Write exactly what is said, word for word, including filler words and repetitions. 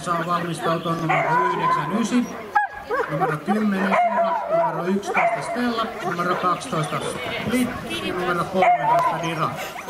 Saa valmistautua numero yhdeksänkymmentäyhdeksän, numero kymmenen Sera, numero yksitoista Stella, numero kaksitoista Split ja numero kolmetoista Dira.